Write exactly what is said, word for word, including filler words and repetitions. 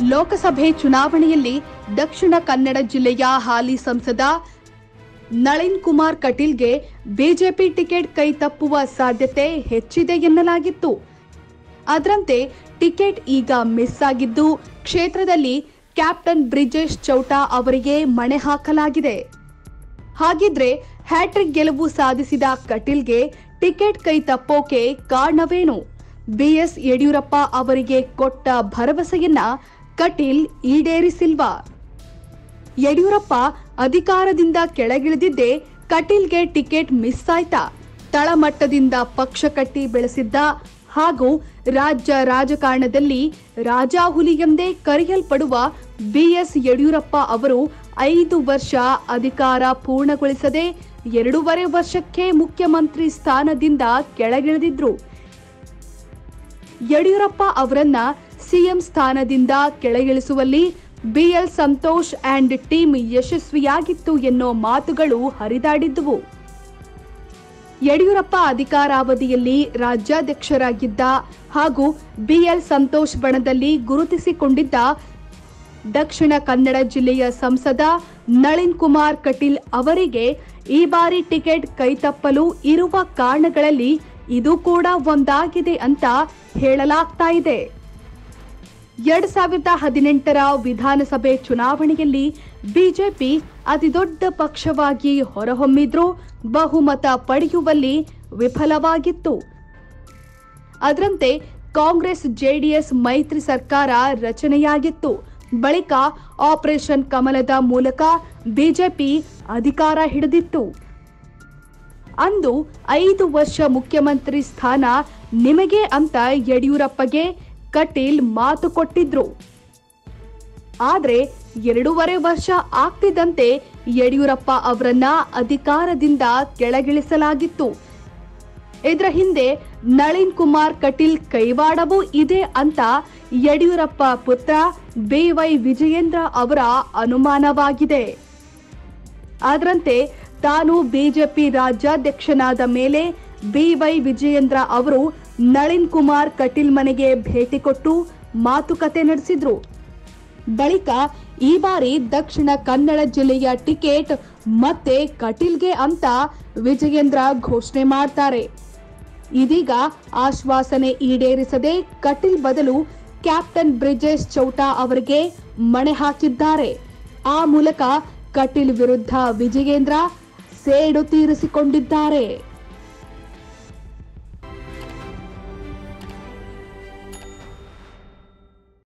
ಲೋಕಸಭೆ ಚುನಾವಣೆಯಲ್ಲಿ ದಕ್ಷಿಣ ಕನ್ನಡ ಜಿಲ್ಲೆಯ ಹಾಲಿ ಸಂಸದ ನಳಿನ್ ಕುಮಾರ್ ಕಟೀಲ್ಗೆ ಬಿಜೆಪಿ ಟಿಕೆಟ್ ಕೈ ತಪ್ಪುವ ಸಾಧ್ಯತೆ ಹೆಚ್ಚಿದೆ ಎನ್ನಲಾಗಿತ್ತು. ಅದರಂತೆ ಟಿಕೆಟ್ ಈಗ ಮಿಸ್ ಆಗಿದ್ದು ಕ್ಷೇತ್ರದಲ್ಲಿ ಕ್ಯಾಪ್ಟನ್ ಬ್ರಿಜೇಶ್ ಚೌಟ ಅವರಿಗೆ ಮಣೆ ಹಾಕಲಾಗಿದೆ. ಹಾಗಿದ್ರೆ ಹ್ಯಾಟ್ರಿಕ್ ಗೆಲುವು ಸಾಧಿಸಿದ ಕಟೀಲ್ಗೆ ಟಿಕೆಟ್ ಕೈ ತಪ್ಪೋಕೆ ಕಾರಣವೇನು? ಬಿಎಸ್ ಯಡಿಯೂರಪ್ಪ ಅವರಿಗೆ ಕೊಟ್ಟ ಭರವಸೆಯನ್ನ ಕಟೀಲ್ ಈಡೇರಿಸಿಲ್ವಾ? ಯಡಿಯೂರಪ್ಪ ಅಧಿಕಾರದಿಂದ ಕೆಳಗಿಳಿದಿದ್ದೇ ಕಟೀಲ್ಗೆ ಟಿಕೆಟ್ ಮಿಸ್ ಆಯ್ತಾ? ತಳಮಟ್ಟದಿಂದ ಪಕ್ಷ ಕಟ್ಟಿ ಬೆಳೆಸಿದ್ದ ಹಾಗೂ ರಾಜ್ಯ ರಾಜಕಾರಣದಲ್ಲಿ ರಾಜಾಹುಲಿ ಎಂದೇ ಕರೆಯಲ್ಪಡುವ ಬಿಎಸ್ ಯಡಿಯೂರಪ್ಪ ಅವರು ಐದು ವರ್ಷ ಅಧಿಕಾರ ಪೂರ್ಣಗೊಳಿಸದೆ ಎರಡೂವರೆ ವರ್ಷಕ್ಕೆ ಮುಖ್ಯಮಂತ್ರಿ ಸ್ಥಾನದಿಂದ ಕೆಳಗಿಳಿದಿದ್ರು. ಯಡಿಯೂರಪ್ಪ ಅವರನ್ನ ಸಿಎಂ ಸ್ಥಾನದಿಂದ ಕೆಳಗಿಳಿಸುವಲ್ಲಿ ಬಿಎಲ್ ಸಂತೋಷ್ ಅಂಡ್ ಟೀಮ್ ಯಶಸ್ವಿಯಾಗಿತ್ತು ಎನ್ನೋ ಮಾತುಗಳು ಹರಿದಾಡಿದ್ದುವು. ಯಡಿಯೂರಪ್ಪ ಅಧಿಕಾರಾವಧಿಯಲ್ಲಿ ರಾಜ್ಯಾಧ್ಯಕ್ಷರಾಗಿದ್ದ ಹಾಗೂ ಬಿಎಲ್ ಸಂತೋಷ್ ಬಣದಲ್ಲಿ ಗುರುತಿಸಿಕೊಂಡಿದ್ದ ದಕ್ಷಿಣ ಕನ್ನಡ ಜಿಲ್ಲೆಯ ಸಂಸದ ನಳಿನ್ ಕುಮಾರ್ ಕಟೀಲ್ ಅವರಿಗೆ ಈ ಬಾರಿ ಟಿಕೆಟ್ ಕೈತಪ್ಪಲು ಇರುವ ಕಾರಣಗಳಲ್ಲಿ ಇದು ಕೂಡ ಒಂದಾಗಿದೆ ಅಂತ ಹೇಳಲಾಗ್ತಾ ಇದೆ. ಎರಡ್ ಸಾವಿರದ ಹದಿನೆಂಟರ ವಿಧಾನಸಭೆ ಚುನಾವಣೆಯಲ್ಲಿ ಬಿಜೆಪಿ ಅತಿದೊಡ್ಡ ಪಕ್ಷವಾಗಿ ಹೊರಹೊಮ್ಮಿದ್ರೂ ಬಹುಮತ ಪಡೆಯುವಲ್ಲಿ ವಿಫಲವಾಗಿತ್ತು. ಅದರಂತೆ ಕಾಂಗ್ರೆಸ್ ಜೆಡಿಎಸ್ ಮೈತ್ರಿ ಸರ್ಕಾರ ರಚನೆಯಾಗಿತ್ತು. ಬಳಿಕ ಆಪರೇಷನ್ ಕಮಲದ ಮೂಲಕ ಬಿಜೆಪಿ ಅಧಿಕಾರ ಹಿಡಿದಿತ್ತು. ಅಂದು ಐದು ವರ್ಷ ಮುಖ್ಯಮಂತ್ರಿ ಸ್ಥಾನ ನಿಮಗೆ ಅಂತ ಯಡಿಯೂರಪ್ಪಗೆ ಕಟೀಲ್ ಮಾತು ಕೊಟ್ಟಿದ್ರು. ಆದ್ರೆ ಎರಡೂವರೆ ವರ್ಷ ಆಗ್ತಿದ್ದಂತೆ ಯಡಿಯೂರಪ್ಪ ಅವರನ್ನ ಅಧಿಕಾರದಿಂದ ಕೆಳಗಿಳಿಸಲಾಗಿತ್ತು. ಇದರ ಹಿಂದೆ ನಳಿನ್ ಕುಮಾರ್ ಕಟೀಲ್ ಕೈವಾಡವೂ ಇದೆ ಅಂತ ಯಡಿಯೂರಪ್ಪ ಪುತ್ರ ಬಿವೈ ವಿಜಯೇಂದ್ರ ಅವರ ಅನುಮಾನವಾಗಿದೆ. ಅದರಂತೆ ತಾನು ಬಿಜೆಪಿ ರಾಜ್ಯಾಧ್ಯಕ್ಷನಾದ ಮೇಲೆ ಬಿವೈ ವಿಜಯೇಂದ್ರ ಅವರು ನಳಿನ್ ಕುಮಾರ್ ಕಟೀಲ್ ಮನೆಗೆ ಭೇಟಿ ಕೊಟ್ಟು ಮಾತುಕತೆ ನಡೆಸಿದ್ರು. ಬಳಿಕ ಈ ಬಾರಿ ದಕ್ಷಿಣ ಕನ್ನಡ ಜಿಲ್ಲೆಯ ಟಿಕೆಟ್ ಮತ್ತೆ ಕಟೀಲ್ಗೆ ಅಂತ ವಿಜಯೇಂದ್ರ ಘೋಷಣೆ ಮಾಡ್ತಾರೆ. ಇದೀಗ ಆಶ್ವಾಸನೆ ಈಡೇರಿಸದೆ ಕಟೀಲ್ ಬದಲು ಕ್ಯಾಪ್ಟನ್ ಬ್ರಿಜೇಶ್ ಚೌಟ ಅವರಿಗೆ ಮಣೆ ಹಾಕಿದ್ದಾರೆ. ಆ ಮೂಲಕ ಕಟೀಲ್ ವಿರುದ್ಧ ವಿಜಯೇಂದ್ರ ಸೇಡು ತೀರಿಸಿಕೊಂಡಿದ್ದಾರೆ.